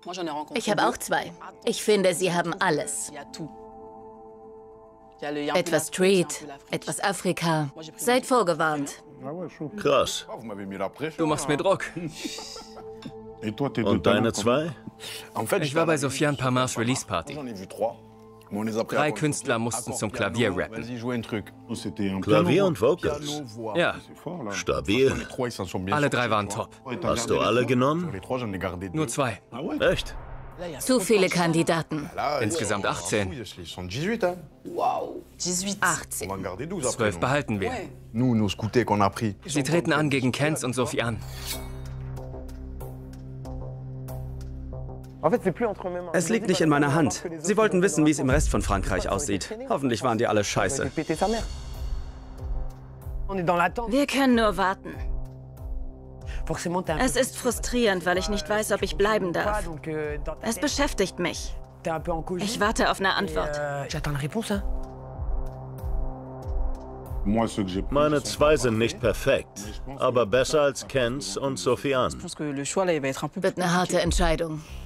Ich habe auch zwei. Ich finde, sie haben alles. Etwas Street, etwas Afrika. Seid vorgewarnt. Krass. Du machst mir Druck. Und deine zwei? Ich war bei Sofiane Pamars Release-Party. 3 Künstler mussten zum Klavier rappen. Klavier und Vocals? Ja, Stabil. alle 3 waren top. Hast du alle genommen? Nur 2. Echt? Zu viele Kandidaten. Insgesamt 18. 18. 12 behalten wir. Sie treten an gegen Kenz und Sofiane. Es liegt nicht in meiner Hand. Sie wollten wissen, wie es im Rest von Frankreich aussieht. Hoffentlich waren die alle scheiße. Wir können nur warten. Es ist frustrierend, weil ich nicht weiß, ob ich bleiben darf. Es beschäftigt mich. Ich warte auf eine Antwort. Meine zwei sind nicht perfekt, aber besser als Kenz und Sofiane. Wird eine harte Entscheidung.